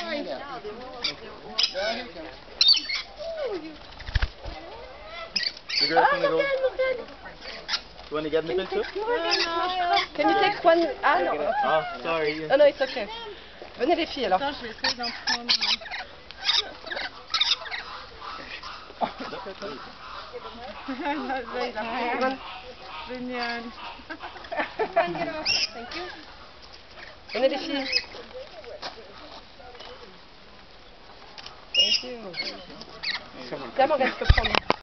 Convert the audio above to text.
You girls want to go? You want to get in the picture? Can you take one? Ah non. Oh, sorry. Non, non, it's okay. Venez les filles alors. Attends, je vais essayer d'en prendre. Là, il a pris. Génial. Thank you. Venez les filles. Thank you. Tiens, Morgane, je peux prendre.